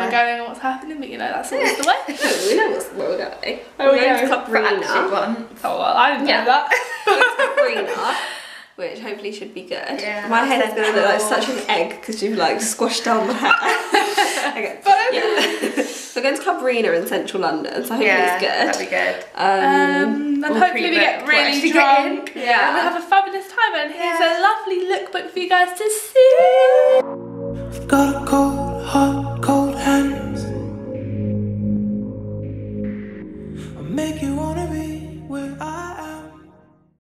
we're going and what's happening, but you know, that's always the way. We know what's where we're going. Oh, We're going to Club Rena. Oh, well, I didn't know that. Rena, which hopefully should be good. Yeah, my head is going to look like such an egg because you've like squashed down my hair. Okay. Yeah. So we're going to Club Rena in central London, so hopefully it's good. That'll be good. And hopefully we get really drunk. Yeah. And we have a fabulous time, and here's a lovely lookbook for you guys to see. I've got a cold heart, cold hands. I'll make you wanna be where I